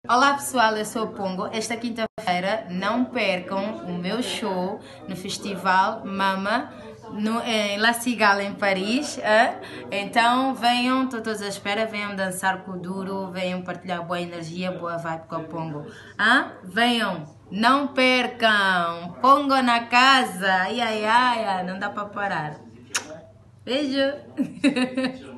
Olá pessoal, eu sou o Pongo. Esta quinta-feira não percam o meu show no Festival Mama em La Cigale, em Paris. Então venham, estou todos à espera, venham dançar com o Duro, venham partilhar boa energia, boa vibe com o Pongo. Venham, não percam, Pongo na casa, ai ai ai, não dá para parar. Beijo!